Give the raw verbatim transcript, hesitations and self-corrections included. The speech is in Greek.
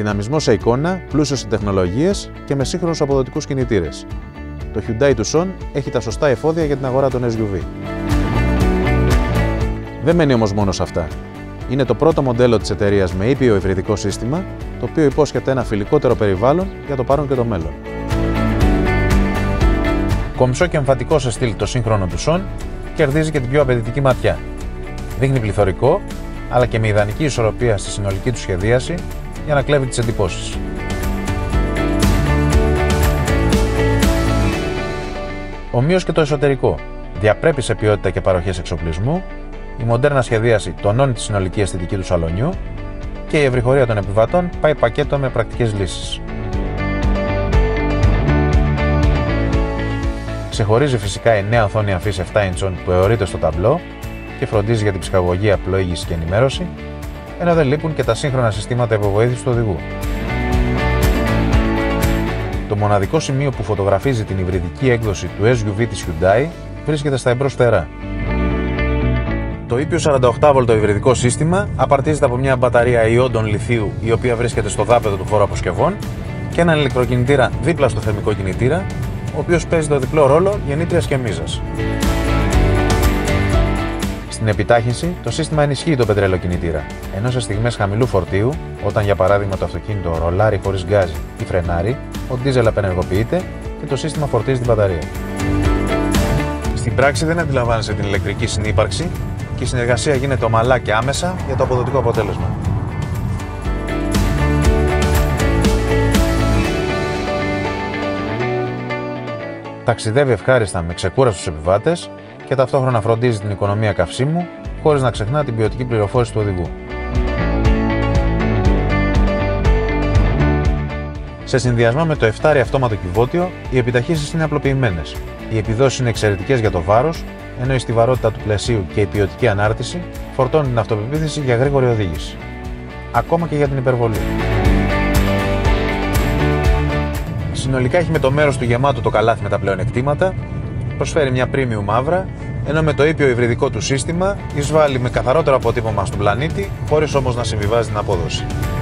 δυναμισμό σε εικόνα, πλούσιο σε τεχνολογίες και με σύγχρονους αποδοτικούς κινητήρες. Το Hyundai Tucson έχει τα σωστά εφόδια για την αγορά των ες γιου βι. Δεν μένει όμως μόνο σε αυτά. Είναι το πρώτο μοντέλο της εταιρείας με ήπιο υβριδικό σύστημα, το οποίο υπόσχεται ένα φιλικότερο περιβάλλον για το παρόν και το μέλλον. Κομψό και εμφατικό σε στυλ το σύγχρονο Tucson κερδίζει και την πιο απαιτητική ματιά. Δείχνει πληθωρικό, αλλά και με ιδανική ισορροπία στη συνολική του σχεδίαση για να κλέβει τις εντυπώσεις. Ομοίως και το εσωτερικό. Διαπρέπει σε ποιότητα και παροχές εξοπλισμού, η μοντέρνα σχεδίαση τονώνει τη συνολική αισθητική του σαλονιού και η ευρυχωρία των επιβατών πάει πακέτο με πρακτικές λύσεις. Ξεχωρίζει φυσικά η νέα οθόνη αφής επτά ιντσών που αιωρείται στο ταμπλό και φροντίζει για την ψυχαγωγία, πλοήγηση και ενημέρωση, ενώ δεν λείπουν και τα σύγχρονα συστήματα υποβοήθησης του οδηγού. Το μοναδικό σημείο που φωτογραφίζει την υβριδική έκδοση του ες γιου βι της Hyundai βρίσκεται στα εμπρός φτερά. Το ήπιο σαράντα οκτώ βολτο υβριδικό σύστημα απαρτίζεται από μια μπαταρία ιόντων λιθίου, η οποία βρίσκεται στο δάπεδο του χώρου αποσκευών, και έναν ηλεκτροκινητήρα δίπλα στο θερμικό κινητήρα, ο οποίος παίζει το διπλό ρόλο γεννήτριας και μίζας. Στην επιτάχυνση, το σύστημα ενισχύει το πετρελοκινητήρα, ενώ σε στιγμές χαμηλού φορτίου, όταν για παράδειγμα το αυτοκίνητο ρολάρει χωρίς γκάζι ή φρενάρει, ο ντίζελ απενεργοποιείται και το σύστημα φορτίζει την μπαταρία. Στην πράξη δεν αντιλαμβάνεσαι την ηλεκτρική συνύπαρξη και η συνεργασία γίνεται ομαλά και άμεσα για το αποδοτικό αποτέλεσμα. Ταξιδεύει ευχάριστα με ξεκούραστους επιβάτες και ταυτόχρονα φροντίζει την οικονομία καυσίμου χωρίς να ξεχνά την ποιοτική πληροφόρηση του οδηγού. Σε συνδυασμό με το εφτάρι αυτόματο κυβότιο, οι επιταχύσεις είναι απλοποιημένες. Οι επιδόσεις είναι εξαιρετικές για το βάρος, ενώ η στιβαρότητα του πλαισίου και η ποιοτική ανάρτηση φορτώνουν την αυτοπεποίθηση για γρήγορη οδήγηση. Ακόμα και για την υπερβολή. Συνολικά έχει με το μέρος του γεμάτο το καλάθι με τα πλεονεκτήματα, προσφέρει μια premium μαύρα, ενώ με το ήπιο υβριδικό του σύστημα εισβάλλει με καθαρότερο αποτύπωμα στον πλανήτη, χωρίς όμως να συμβιβάζει την απόδοση.